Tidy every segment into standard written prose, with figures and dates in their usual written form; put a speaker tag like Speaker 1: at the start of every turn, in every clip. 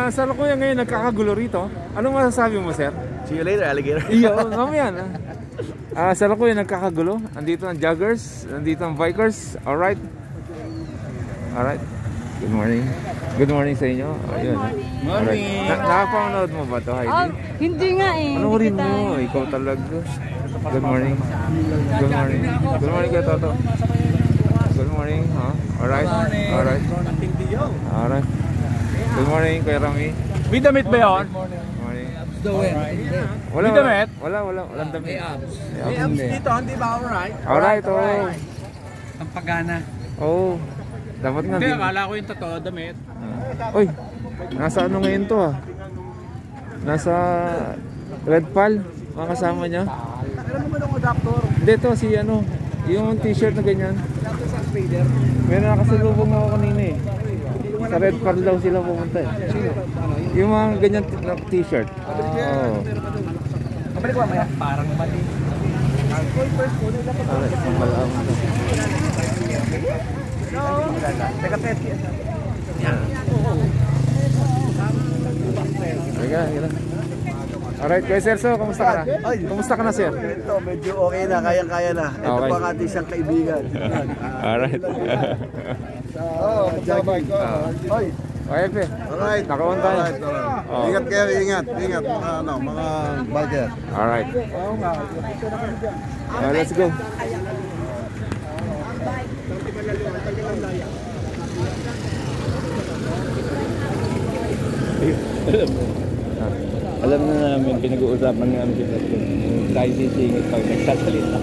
Speaker 1: Sa Lukuyan ngayon nagkakagulo rito. Anong masasabi mo, sir?
Speaker 2: See you later, alligator.
Speaker 1: Iyo, mamaya na. Sa Lukuyan nagkakagulo. Andito ang joggers, andito ang bikers. Alright. Alright. Good morning. Good morning sa inyo. Ayun.
Speaker 2: Morning.
Speaker 1: Nakapanood mo ba ito, Heidi?
Speaker 3: Hindi nga eh.
Speaker 1: Ano rin mo? Ikaw talaga. Good morning. Good morning. Good morning kay Toto. Good morning. Alright. Alright. Alright. Good morning kay Rami.
Speaker 2: May damit ba yun?
Speaker 1: Good morning.
Speaker 2: May damit?
Speaker 1: Walang damit.
Speaker 2: May abs dito, hindi ba alright?
Speaker 1: Alright, oh.
Speaker 2: Ang pagana.
Speaker 1: Oh. Dapat nga
Speaker 2: Hindi,
Speaker 1: din.
Speaker 2: akala ko yung totoo damit.
Speaker 1: Uy, nasa ano ngayon to Nasa Red Pal, mga kasama niya.
Speaker 2: Alam mo nung adapter?
Speaker 1: Hindi to, si ano, yung t-shirt na ganyan. Meron nakasalubong ako kanina eh. Sa Red Pal daw sila pumunta eh. Yung mga ganyan t-shirt. Oh.
Speaker 2: Kabalik ko maya. Parang mali.
Speaker 1: Alright, pangalaman to.
Speaker 2: Teka, Petty.
Speaker 1: Teka. Alright, Kuya Serso, kamusta ka na? Kamusta ka na, sir?
Speaker 2: Ito, medyo okay na, kayang-kaya na. Ito
Speaker 1: Okay.
Speaker 2: pa ang ating isang kaibigan.
Speaker 1: Alright.
Speaker 2: Jackie.
Speaker 1: Okay, pe.
Speaker 4: Alright.
Speaker 1: Nakawan tayo.
Speaker 4: Alright, alright.
Speaker 1: Oh.
Speaker 4: Ingat kayo, ingat. Ingat mga biker.
Speaker 1: Alright. Let's go.
Speaker 5: Alam na namin, pinag-uusapan namin si President. Tayo sisingit pag nagsasalita.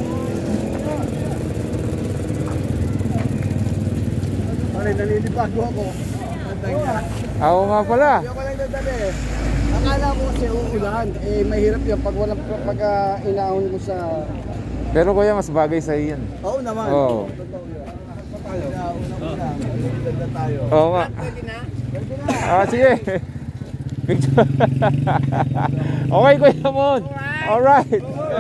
Speaker 2: Nalilibago ako.
Speaker 1: Ako nga pala.
Speaker 2: Hindi ako lang nadali. Akala ko kasi uulan. Mahirap yun pag inaahon ko sa...
Speaker 1: Pero kuya, mas bagay sa iyan.
Speaker 2: Oo naman.
Speaker 1: Oo.
Speaker 2: Una tayo.
Speaker 1: Oo nga. Sige. Picture. Okay, Kuya Mon. Alright.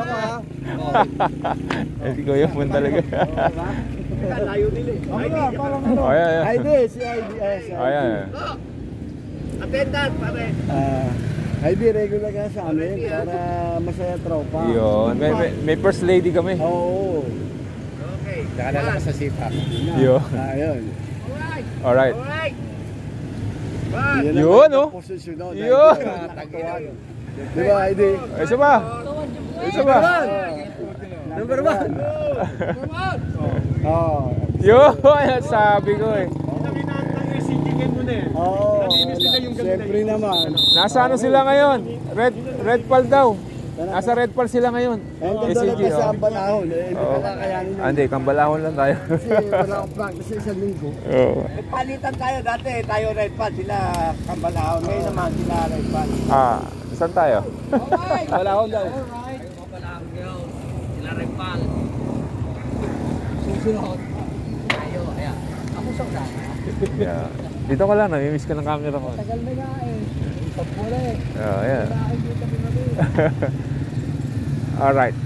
Speaker 1: Si Kuya Mon talaga.
Speaker 2: Layo nila eh.
Speaker 1: Oh, yeah.
Speaker 2: Heidi, si Heidi.
Speaker 1: Oh, yeah.
Speaker 2: Attendant, pare. Heidi, regular ka sa amin para masaya tropa.
Speaker 1: Yun. May first lady kami.
Speaker 2: Oo.
Speaker 5: Okay. Nakalala ka sa sipa.
Speaker 1: Yun.
Speaker 2: Ayun.
Speaker 1: Alright.
Speaker 2: Yan ang
Speaker 1: Yun, oh.
Speaker 2: posisyon nun.
Speaker 1: Yun.
Speaker 2: Di ba, Heidi?
Speaker 1: Isa ba? Isa ba?
Speaker 2: Number 1. Oo.
Speaker 1: Yun. Sabi ko eh.
Speaker 2: Oo. Siyempre naman.
Speaker 1: Nasa ano sila ngayon? Red Pal daw. Nasa Red Pal sila ngayon.
Speaker 2: Nandun doon na sa Ambanahon. Hindi
Speaker 1: Oo.
Speaker 2: ka kakayanin na.
Speaker 1: Hindi, kambalahon lang tayo.
Speaker 2: Kasi wala akong practice sa isang linggo.
Speaker 1: Oo.
Speaker 2: Palitan tayo dati. Tayo Red Pal. Sila Kambalahon. Ngayon naman sila Red Pal.
Speaker 1: Saan tayo?
Speaker 2: Kambalahon daw.
Speaker 5: Sila rin pal.
Speaker 2: Susunod.
Speaker 5: Tayo, ayan. Ako sa ulan.
Speaker 1: Yeah. Dito ka lang, namimiss ka ng camera ko.
Speaker 2: Tagal na nga eh. Pagpula eh.
Speaker 1: Oh, yeah. Alright.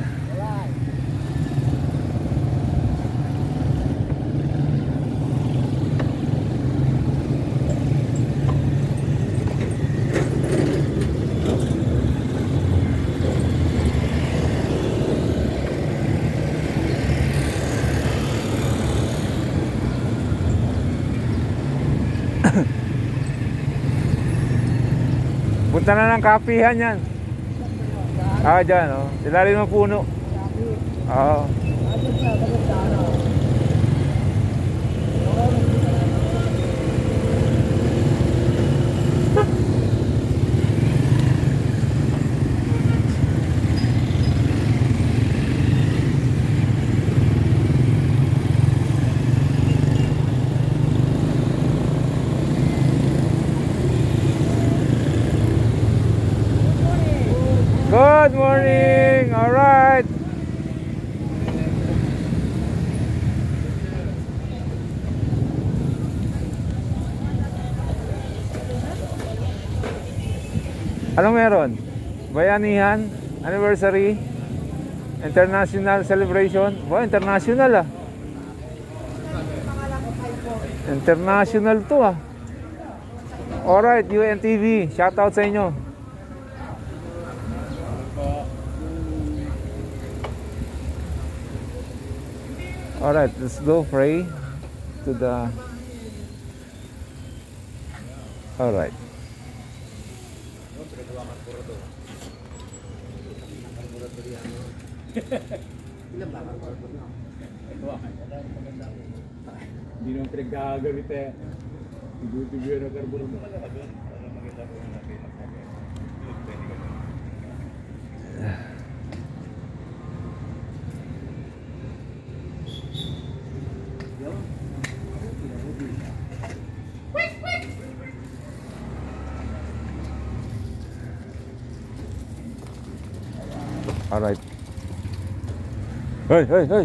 Speaker 1: Punta na ng kapihan yan. Dyan, oh. Sila rin ng puno. Oo. Good morning. All right. Anong meron? Bayanihan, anniversary, international celebration. Wow, international ah. International to ah. Alright, UNTV, shoutout sa inyo. Alright, let's go pray to the... Alright.
Speaker 5: Hindi naman pinagkagamit eh. Tigo-tigo na karbulo.
Speaker 1: Alright. Hey, hey, hey.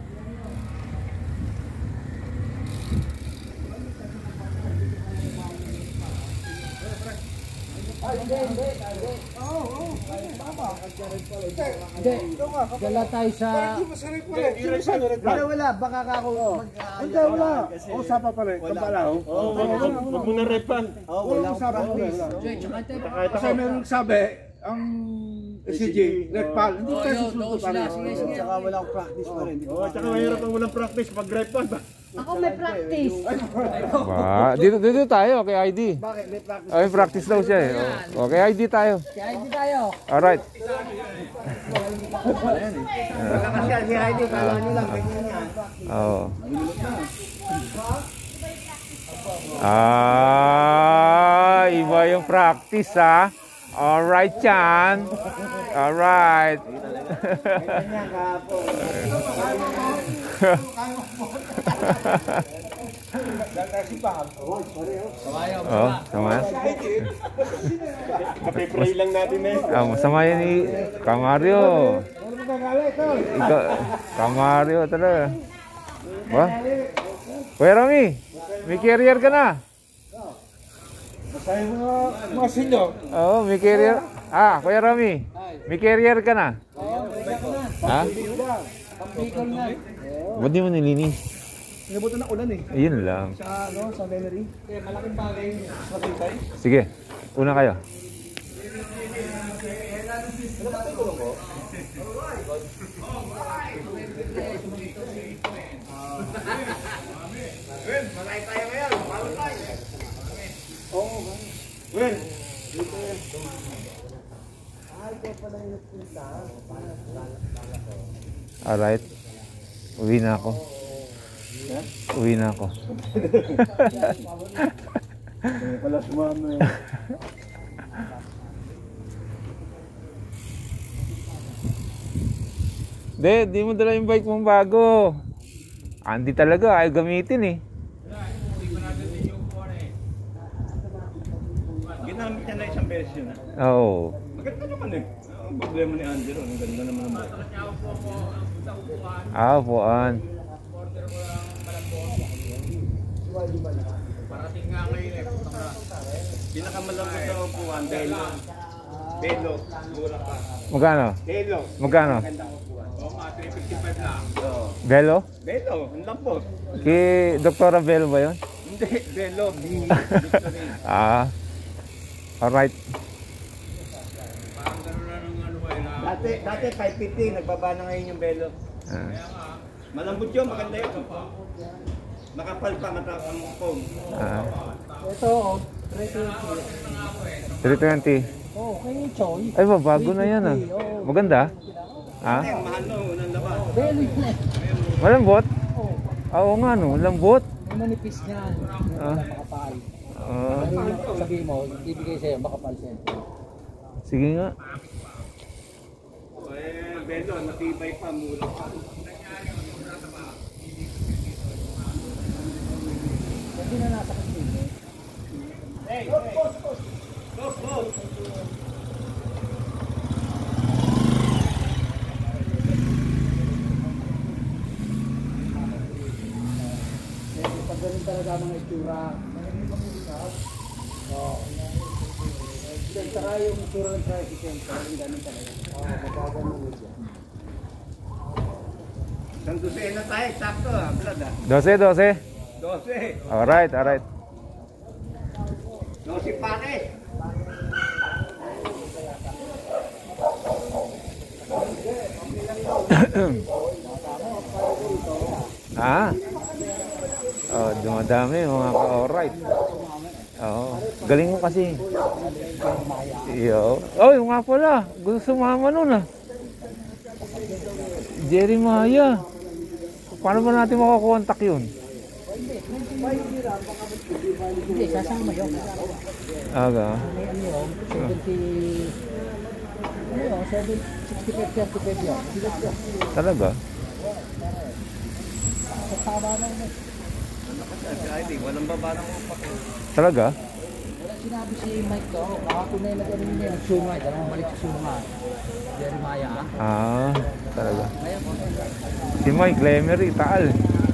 Speaker 2: Dala tayo sa... Wala, baka ka ako Hindi, wala. Usapan pa rin. Kampalaw.
Speaker 5: Huwag mo na repan.
Speaker 2: Wala usapan pa rin. Kasi meron sabi, ang SCG, Redpal, hindi tayo susunod pa rin. Tsaka wala akong practice pa rin.
Speaker 5: Tsaka mahirap ang walang practice pag repan ba?
Speaker 3: Ako may practice.
Speaker 1: Ba, dito tayo kay ID.
Speaker 2: Bakit? May practice.
Speaker 1: Ay, practice daw siya eh. Okay, ID tayo.
Speaker 3: Kaya hindi tayo.
Speaker 1: Alright.
Speaker 2: Si Heidi, kala nyo lang, ganyan yan.
Speaker 1: Oo. Ah, iba yung practice ha. Alright, Chan. Alright.
Speaker 2: Ganyan kahapon.
Speaker 1: Oh, sama.
Speaker 5: Kapipray lang natin eh.
Speaker 1: Masama yan ni Kamario. Ikaw, Kamario talaga. Ba? Kuya Rami, may carrier ka na?
Speaker 2: Mga sinyo.
Speaker 1: Oo, may carrier. Kuya Rami, may carrier ka na? Ha? Ba't di mo nilinis?
Speaker 2: Inabutan ng ulan eh.
Speaker 1: Ayun lang.
Speaker 2: Sa memory. Malaking bagay sa tintay.
Speaker 1: Sige, una kayo. Alright. Uwi na ako.
Speaker 2: Wala sumama eh.
Speaker 1: Di mo dala yung bike mong bago. Hindi talaga, ayaw gamitin eh.
Speaker 5: Ginamit niya na isang beses yun.
Speaker 1: Oo.
Speaker 5: Maganda naman eh. Ang problema ni Angelo, ang ganda naman naman.
Speaker 1: Upuan.
Speaker 5: Parating nga ngayon eh. Pinakamalambot na upuan, Belo. Belo, mura pa.
Speaker 1: Magkano?
Speaker 5: Belo.
Speaker 1: Magkano?
Speaker 5: Magandang upuan. Oo nga, 355 lang.
Speaker 1: Belo?
Speaker 5: Belo, ang lambot.
Speaker 1: Kay Doktora Belo ba yun?
Speaker 5: Hindi, Belo.
Speaker 1: Alright.
Speaker 5: Dati 550, nagbaba na ngayon yung Belo. Malambot yun, maganda yun. Makapal pa mata ang foam.
Speaker 2: Ito,
Speaker 1: 320.
Speaker 2: oh, kayo yung choy.
Speaker 1: Ay, bago na yan ah. Maganda?
Speaker 5: Ang mahal no, unang laban.
Speaker 2: Very nice.
Speaker 1: Malambot? Oo nga no, lambot.
Speaker 2: May manipis niya. Makapal. Sabihin mo, ibigay sa'yo, makapal sa'yo.
Speaker 1: Sige nga.
Speaker 5: Belo, matibay pa, mura pa.
Speaker 2: Hindi na nasa kasi.
Speaker 5: Hey! Go!
Speaker 2: Pag ganun talaga mga itsura, may pag-usap. Saka yung itsura ng tricycle, parang ganun talaga. Magagano mo siya.
Speaker 5: Isang dosena tayo, sakto Vlad
Speaker 1: 12.
Speaker 5: 12.
Speaker 1: Alright.
Speaker 5: No, si Pare.
Speaker 1: Ha? Oh, dumadami mga ka-alright. Oo. Galing mo kasi. Iyo. Oh, yung nga pala. Gusto sumama nun ah. Jeremiah. Paano ba natin makakontak yun?
Speaker 3: Hindi, sasama yun.
Speaker 1: Aga.
Speaker 3: May ano yun, 70... Ano yun, 65 yun.
Speaker 1: Talaga?
Speaker 3: Sa tama na yun.
Speaker 5: Walang baba ng upak.
Speaker 1: Talaga?
Speaker 3: Wala sinabi si Mike to, kahapon na yung nag-ano niya, nagsungay, dalawang balik sa sungay. Jeremiah ah.
Speaker 1: Ah, talaga.
Speaker 3: Ngayon,
Speaker 1: Si Mike Lemery, Taal.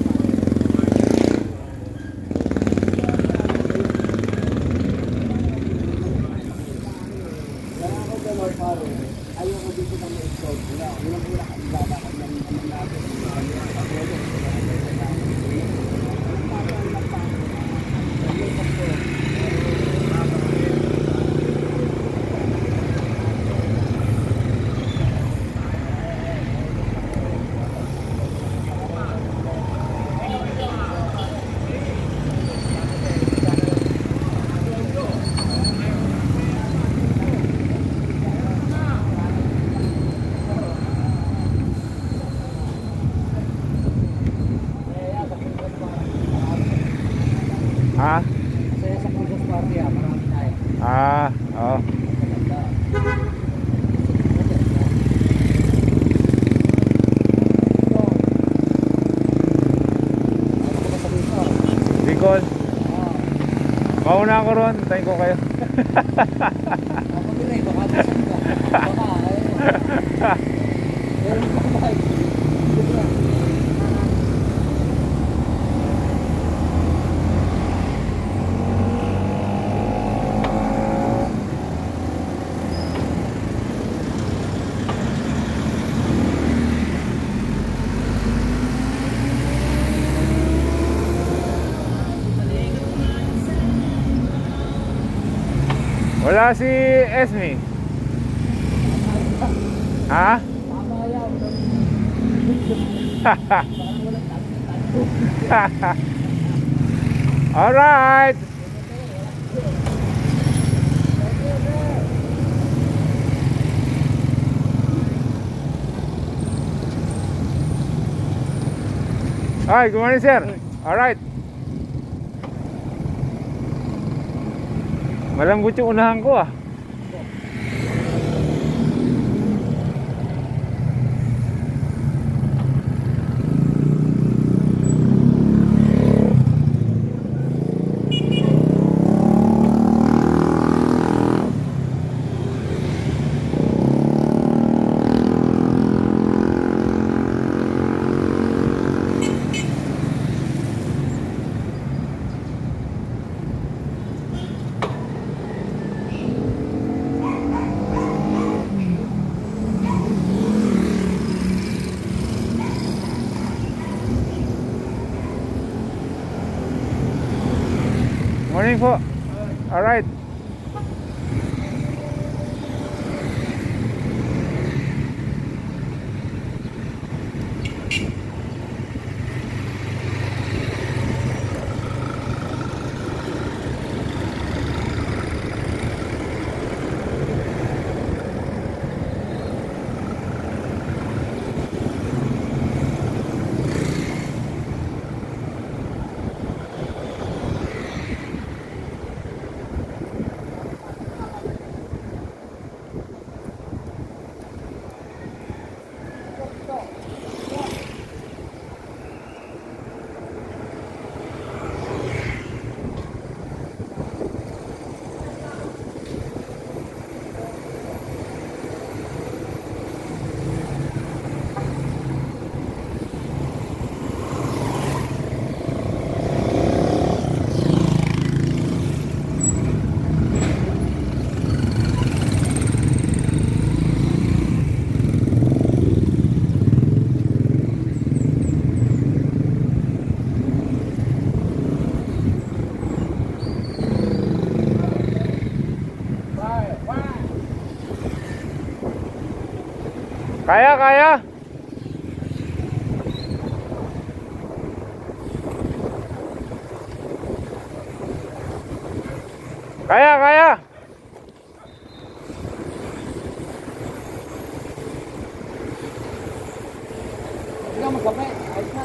Speaker 1: Ha?
Speaker 3: masaya sa Christmas party ah, marami tayo.
Speaker 1: Ah, oh. Bicol. Mauna ako ron, tayo ko kayo.
Speaker 3: Ako din eh, baka masan ka. Baka, meron pa ba?
Speaker 1: Wala si Esme. Ha?
Speaker 3: Tama yan.
Speaker 1: Alright. Hi, good morning, sir. Alright. Malambot yung unahan ko ah. Morning po. Alright. Kaya, kaya. Kaya, kaya.
Speaker 3: Hindi ka magkape. Ayos na.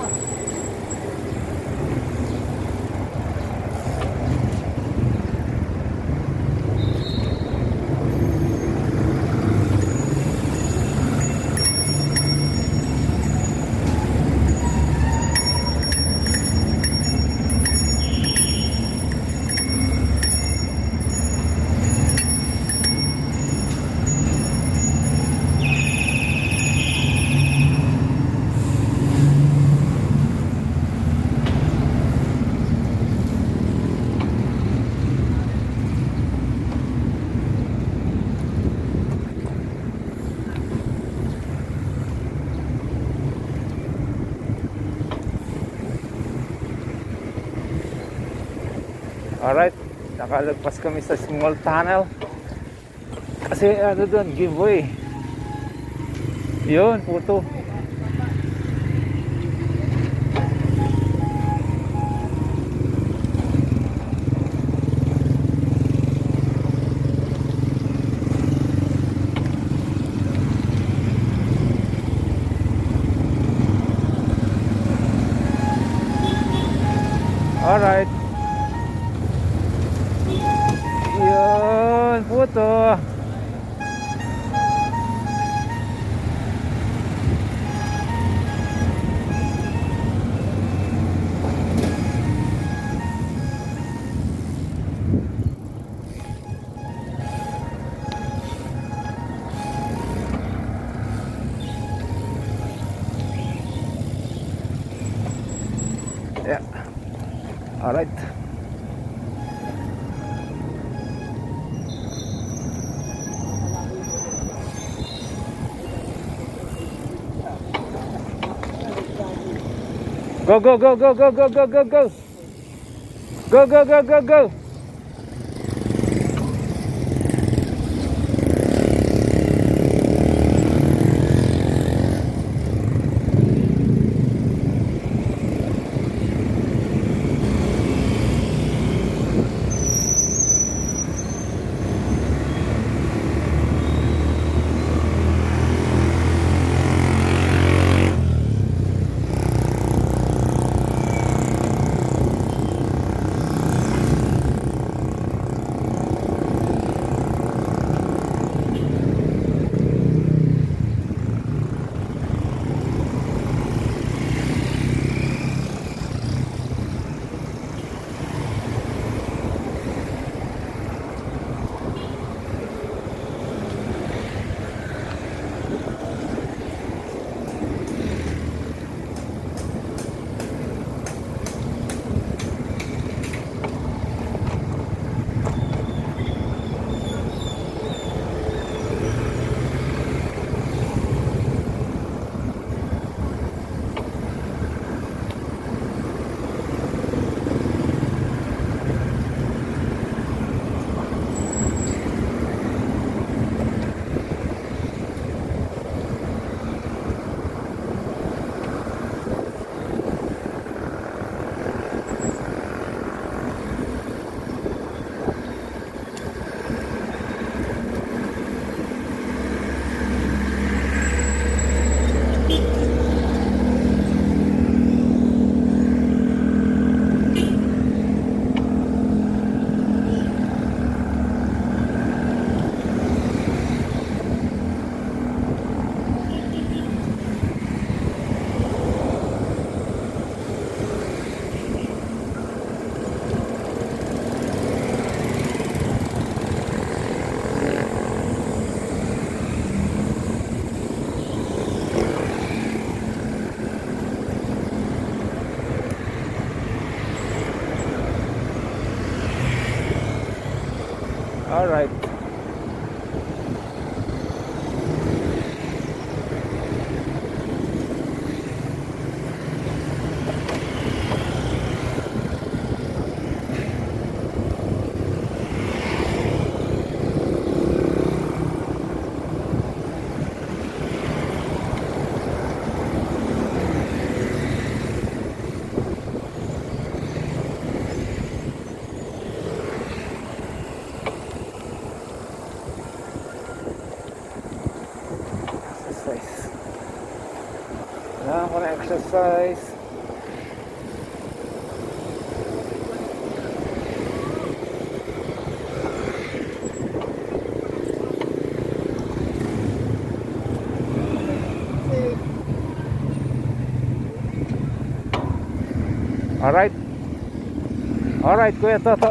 Speaker 1: Alright, nakalagpas kami sa small tunnel. Kasi ano doon, giveaway. Yun, puto. Alright. Yun, puto. Yeah. Alright. Go, go, go, go, go, go, go, go, go. Go, go, go, go, go. All right. exercise. Alright. Alright, Kuya Toto.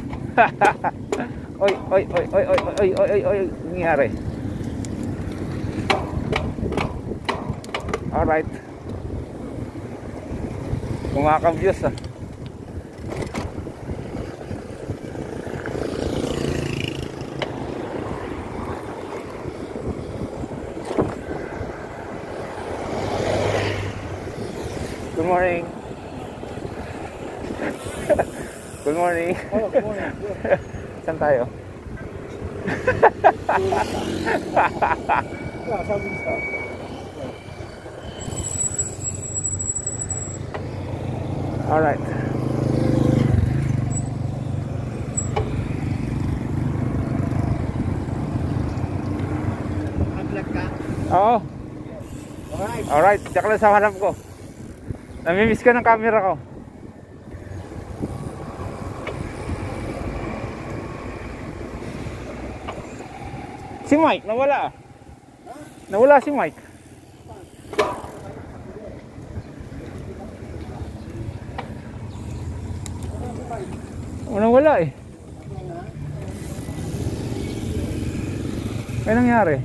Speaker 1: Oy, oy, oy, oy, oy, oy, oy, oy, oy, nangyari. Alright. Kumakabyos ah. Good morning. Good morning.
Speaker 2: Oh, good morning.
Speaker 1: Saan tayo?
Speaker 2: Yeah, sabi sa.
Speaker 1: Alright.
Speaker 5: Mag-vlog ka?
Speaker 1: Oo.
Speaker 5: Alright.
Speaker 1: Alright. Tsaka lang sa harap ko. Namimiss ka ng camera ko. Si Mike, nawala ah. Nawala si Mike. Nawala eh. May nangyari?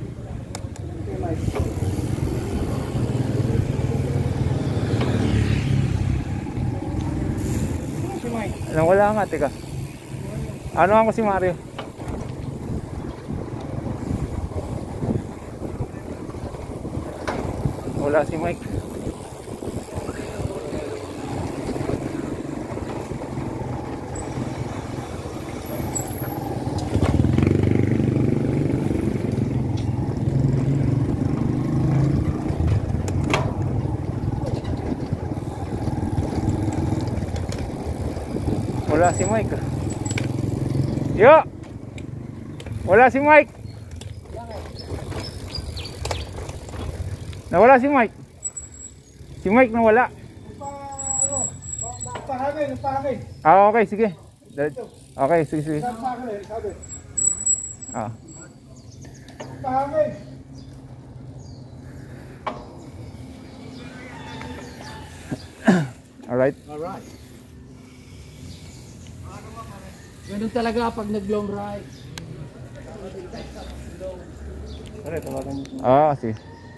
Speaker 2: Si Mike.
Speaker 1: Nawala nga, teka. Ano ako si Mario? Wala si Mike. Wala si Mike. Yo! Wala si Mike. Nawala si Mike. Si Mike nawala.
Speaker 2: Pahangin.
Speaker 1: Ah, okay, sige. Okay, sige, sige.
Speaker 2: Sabi.
Speaker 1: Ah.
Speaker 2: Pahangin.
Speaker 1: Alright.
Speaker 3: Alright. Ganun talaga pag nag-long ride.
Speaker 1: Ah, sige.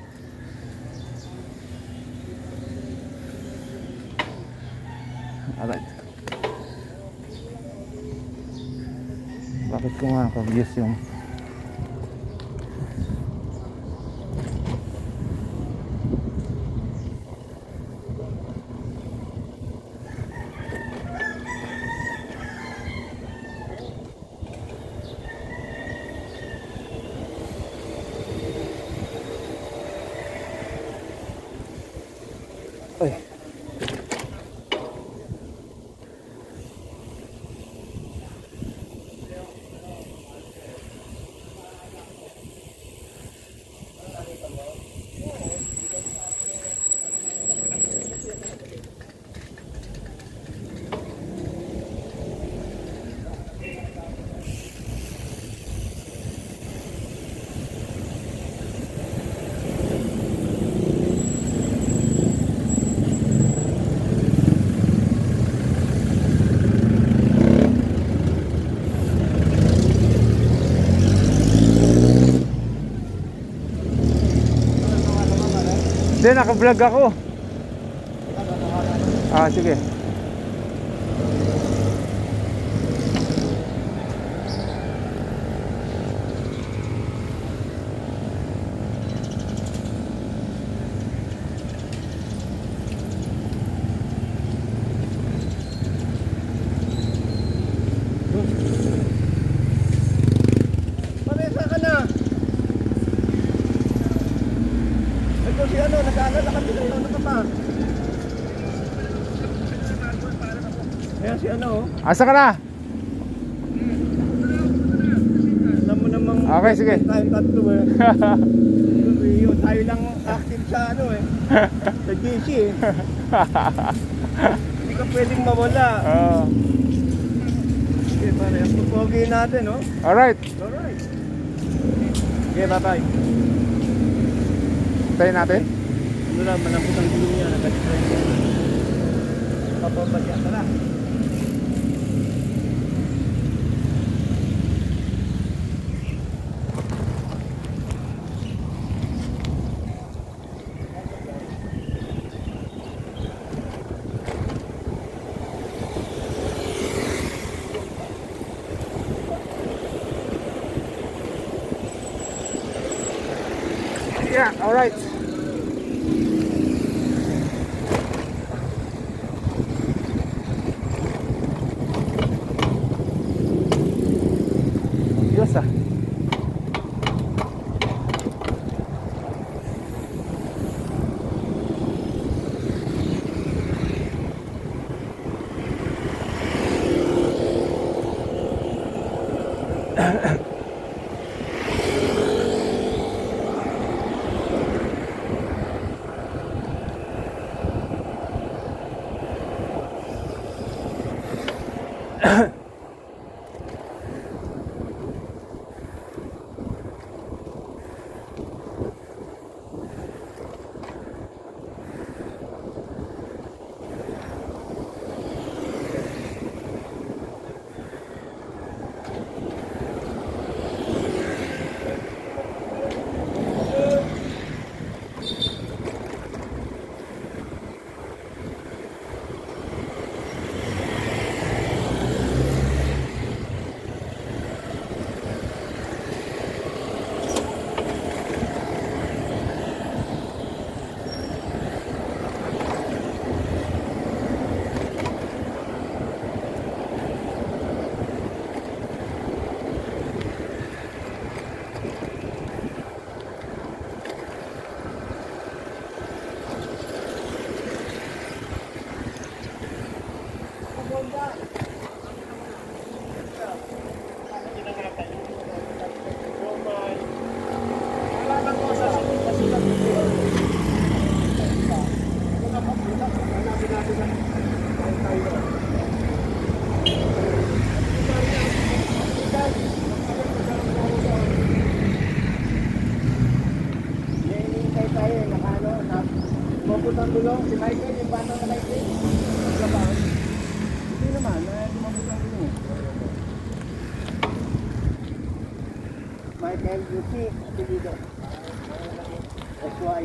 Speaker 1: Alright. Bakit ko nga kabiyos yung Ay. Hindi, naka-vlog ako. Ah, sige.
Speaker 5: Panesa ka na. Ito si ano, nag-aalala kami ng ano ka pa. Ayan si ano.
Speaker 1: Asa ka na?
Speaker 5: Alam mo namang
Speaker 1: Okay, sige.
Speaker 5: tayong tatlo eh. tayo lang active sa ano eh. Sa GC eh. Hindi ka pwedeng mawala. Okay, pare, ang pupogi natin, no?
Speaker 1: Alright.
Speaker 5: Alright. Okay, bye-bye.
Speaker 1: Tayo natin.
Speaker 5: Ano lang, malambot ang gulong niya. Nag-try niya. Papabagyan ka na.
Speaker 1: Yeah, alright. Diyos ah.
Speaker 2: Maputang gulong, si Michael, yung bata na Michael. Hindi naman, maputang gulong. Michael, you see, apelido. That's why.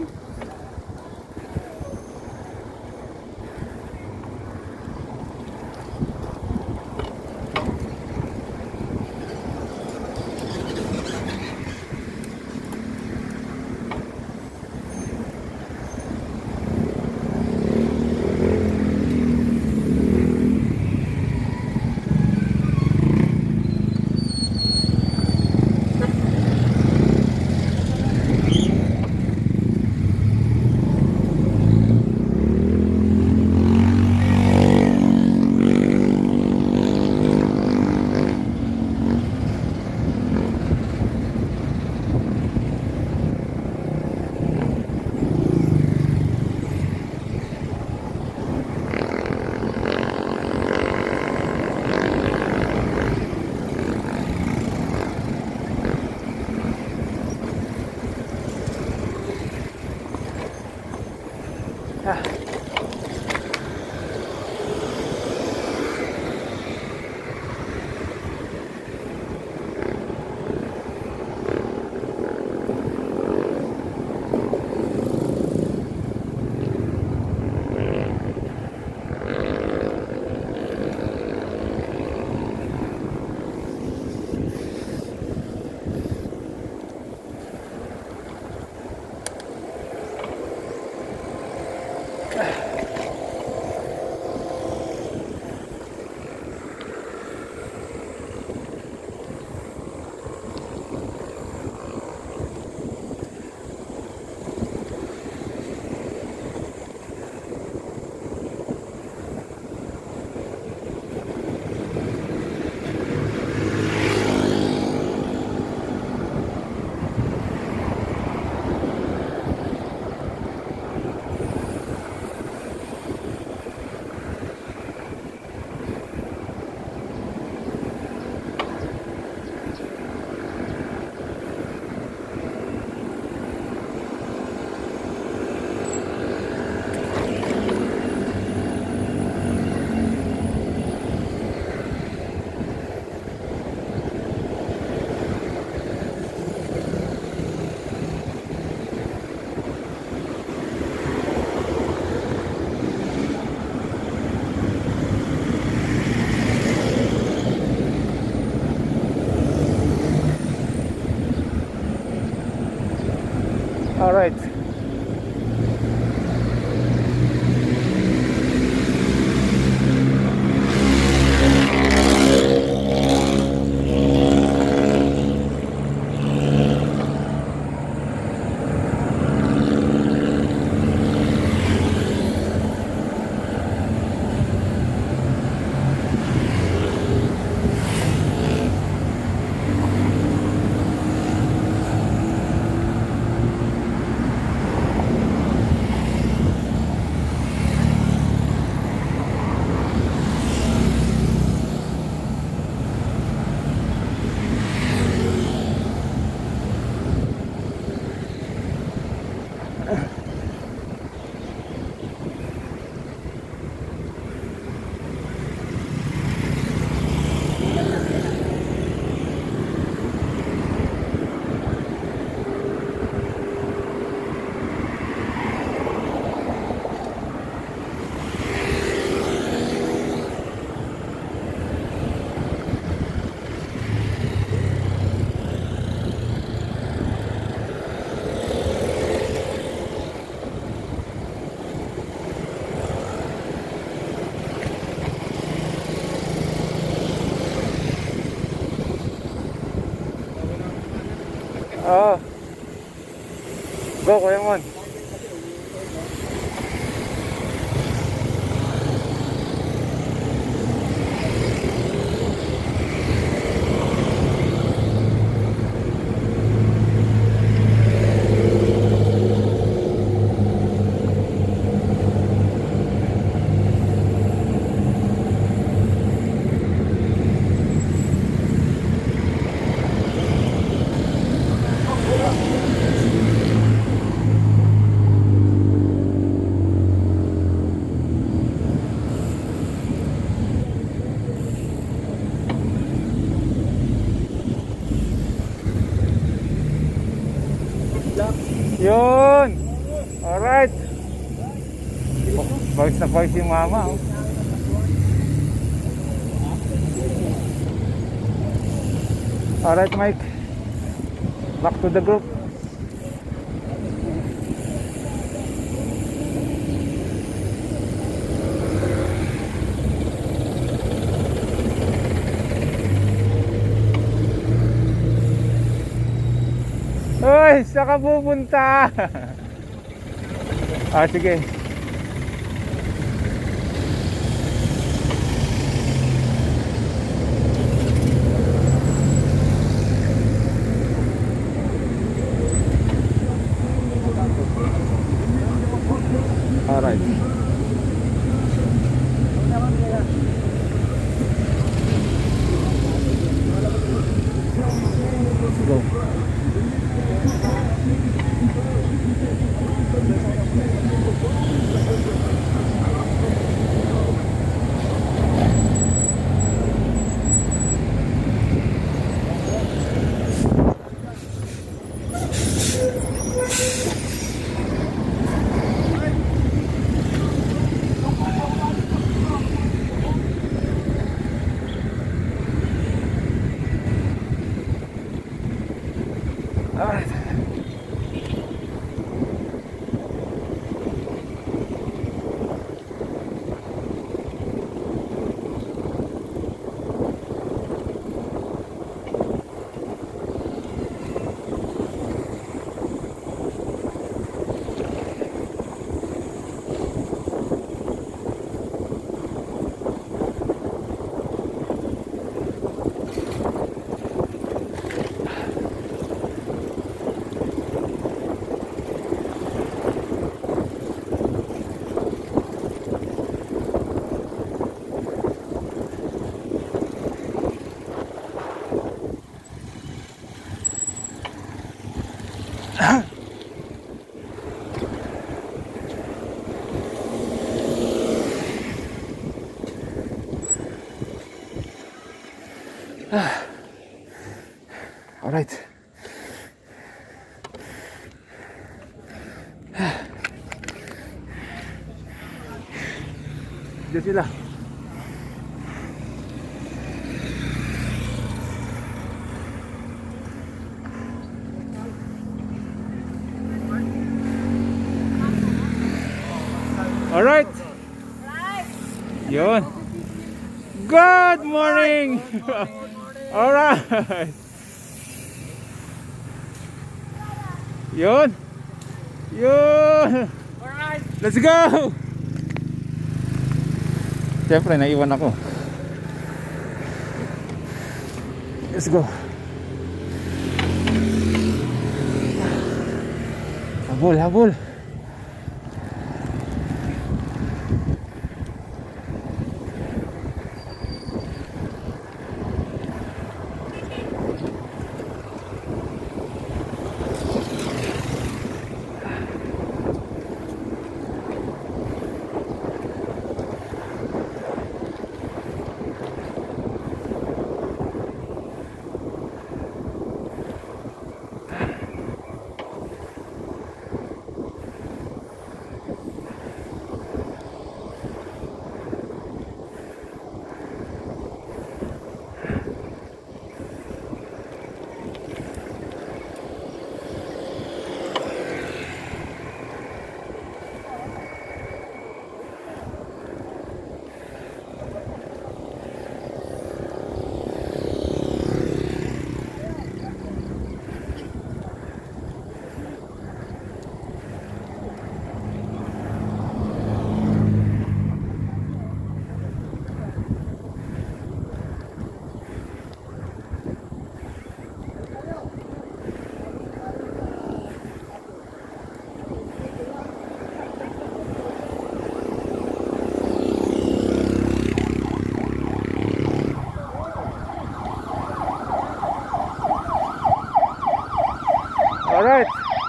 Speaker 1: Alright. Oo. Go, Kuya Mon. Yun! Alright! Pawis na pawis yung mama, oh. Alright, Mike. Back to the group. Uy, saan ka pupunta? Ah, sige. Alright. Let's go. Alright. All right. Diyan sila. Alright. Yun. Good morning. Alright. Yun. Yun. Let's go. Siyempre, naiwan ako. Let's go. Habol, habol. Alright.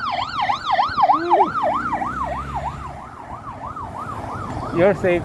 Speaker 1: You're safe.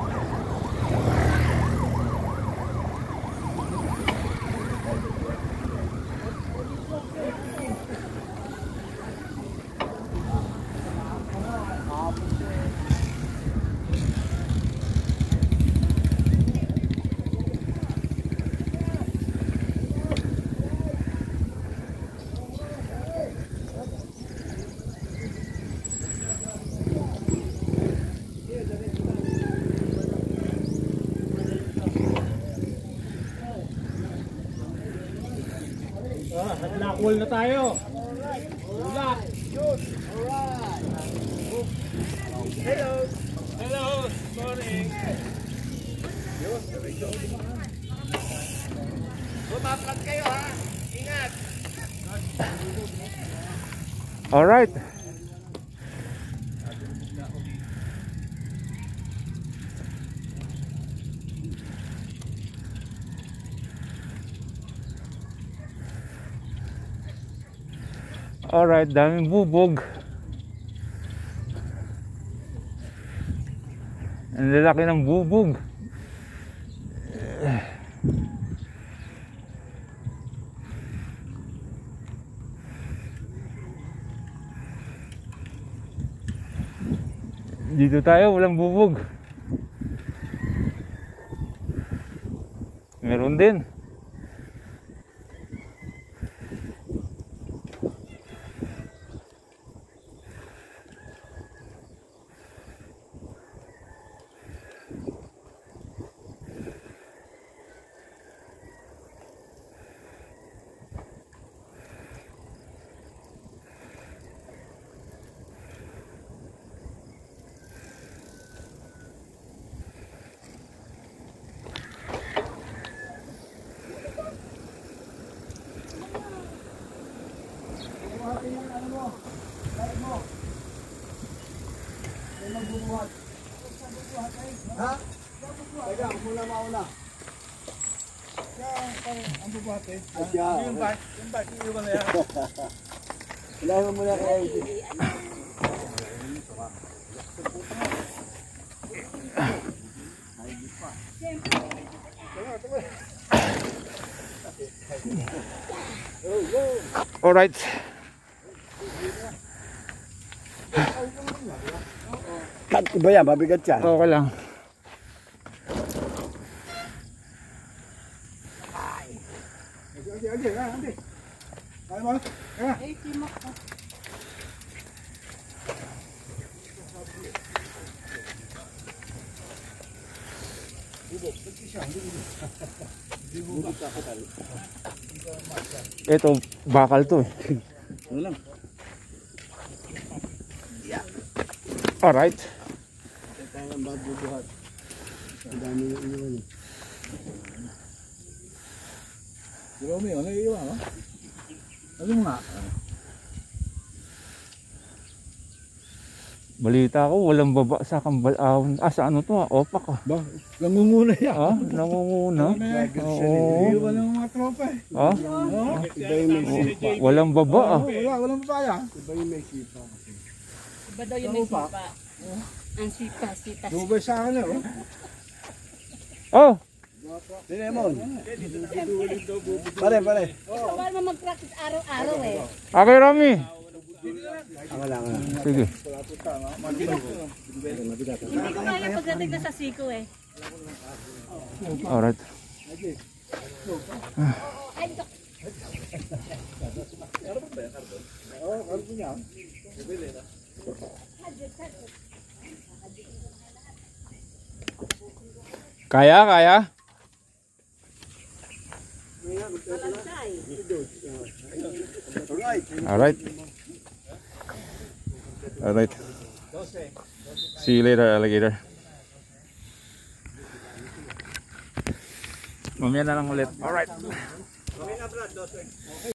Speaker 5: Nakul na tayo. Ulak. Hello. Hello. Morning. Bumakat kayo ha. Ingat.
Speaker 1: All right. Alright, daming bubog. Ang lalaki ng bubog. Dito tayo, walang bubog. Meron din.
Speaker 2: Ha? Teka, muna mauna. Ang bubate. Yung bike, iwan na yan. Kailangan mo na kayo.
Speaker 1: Alright.
Speaker 2: Cut ko ba yan? Mabigat yan.
Speaker 1: Okay lang.
Speaker 2: Andi. Kaya mo? Kaya.
Speaker 1: Ito, bakal to eh.
Speaker 2: Ano lang?
Speaker 1: Alright.
Speaker 2: Ang babubuhat. Ang dami yung iwan eh. Di ba may ano iwan ha? Ano nga?
Speaker 1: Balita ko, walang baba sa Kambal-Ahon. Sa ano to ha? Opak ha?
Speaker 2: Ba? Nangunguna yan.
Speaker 1: Ha? Nangunguna? Oo.
Speaker 2: Iwan ng mga tropa eh.
Speaker 1: Ha?
Speaker 2: Oo. Iba yung may sipa.
Speaker 1: Walang baba ah.
Speaker 2: Walang papaya. Iba yung may sipa.
Speaker 6: Iba daw yung may sipa. Ang sipa.
Speaker 2: Dubay sa akin eh.
Speaker 1: Oh!
Speaker 2: Dinemon. Pare.
Speaker 6: Bawal mo mag-practice araw-araw eh.
Speaker 1: Okay, Rami.
Speaker 2: Ang
Speaker 1: Sige.
Speaker 6: Hindi ko kaya pagdating na sa siko eh.
Speaker 1: Alright.
Speaker 6: Ay, ito.
Speaker 1: Kaya? Alright. See you later, alligator. Mamaya na lang ulit. Alright.